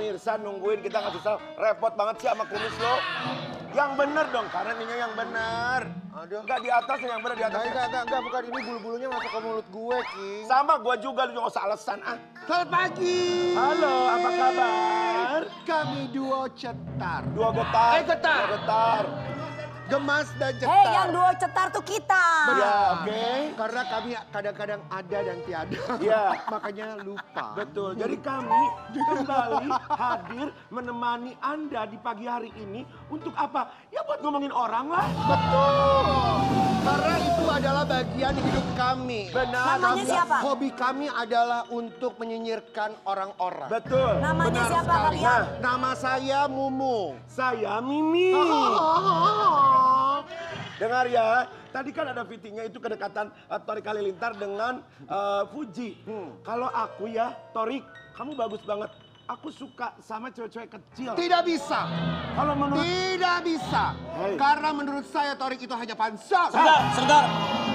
pemirsa nungguin kita nggak susah. Repot banget sih sama kumis lo. Yang bener dong, karena ininya yang bener. Aduh. Enggak di atas yang bener di atas. Enggak, bukan ini bulu-bulunya masuk ke mulut gue, King. Sama gua juga, lu jangan usah alasan ah. Selamat pagi. Halo, apa kabar? Kami duo cetar. Dua getar. Getar. Dua getar. Gemas dan cetar. Hei, yang duo cetar tuh kita. Ya, oke. Karena kami kadang-kadang ada dan tiada. Iya. Makanya lupa. Betul, jadi kami kembali hadir menemani Anda di pagi hari ini untuk apa? Ya buat ngomongin orang lah. Betul. Karena itu adalah bagian hidup kami. Benar. Namanya siapa? Hobi kami adalah untuk menyinyirkan orang-orang. Betul. Namanya Benar siapa sekali. kalian? Nama saya Mumu. Saya Mimi. Dengar ya, tadi kan ada fittingnya itu kedekatan Torik Halilintar dengan Fuji. Kalau aku ya, Torik, kamu bagus banget. Aku suka sama cewek-cewek kecil. Tidak bisa. Kalau menurut... Tidak bisa. Hei. Karena menurut saya Torik itu hanya pansos. Sebentar.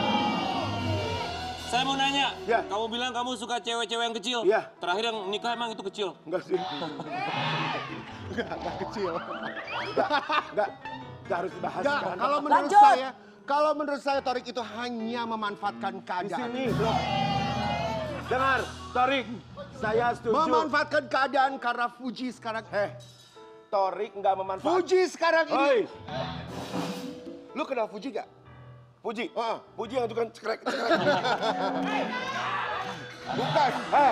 Saya mau nanya, Ya. kamu bilang kamu suka cewek-cewek yang kecil. Ya. Terakhir yang nikah emang itu kecil. Enggak sih. Enggak kecil. Enggak harus dibahas. Enggak, kan? kalau menurut saya Torik itu hanya memanfaatkan Di keadaan. sini, bro. Dengar, Torik, saya setuju. Memanfaatkan keadaan karena Fuji sekarang. Torik nggak memanfaatkan. Fuji sekarang ini. Oi, Lu kenal Fuji gak? Puji. Heeh. Puji yang tukang cekrek. Bukan.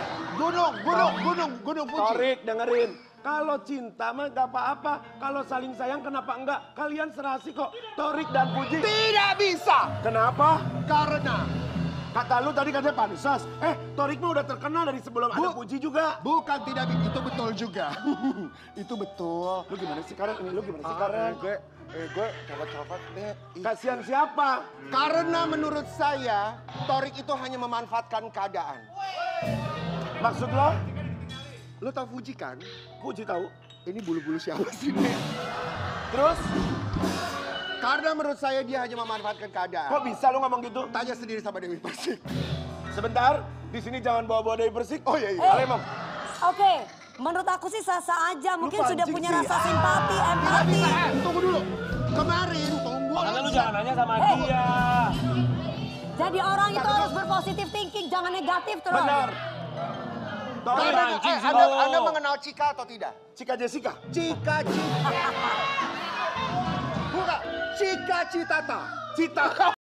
Gunung Fuji. Torik, dengerin. Kalau cinta mah gak apa-apa. Kalau saling sayang kenapa enggak? Kalian serasi kok. Torik dan Puji. Tidak bisa. Kenapa? Karena Kata lu tadi katanya pansos. Torik mah udah terkenal dari sebelum ada Puji juga. bukan tidak itu betul juga. Itu betul. Lu gimana sih sekarang? Ini lu gimana sih sekarang? Gue copot-copot deh. Kasihan siapa? Karena menurut saya Torik itu hanya memanfaatkan keadaan. Maksud lo? Lo tau Fuji kan? Puji tahu. Ini bulu-bulu siapa sih, Nek? Terus? Karena menurut saya dia hanya memanfaatkan keadaan. Kok bisa lu ngomong gitu? Tanya sendiri sama Dewi Persik. Sebentar, di sini jangan bawa-bawa Dewi Persik. Oh iya. Kalian mau? Oke, menurut aku sih sah-sah aja. Mungkin Lu sudah pancing punya sih. rasa simpati, Tidak empati. bisa. Tunggu dulu. Kemarin tunggu. Makanya lu jangan nanya sama Hey. dia. Jadi orang itu harus berpositif thinking, jangan negatif terus. Benar. Torik, Pancing sih Anda lo. mengenal Cika atau tidak? Cika Jessica. Cika. Bukan. Cika Citata. Cita.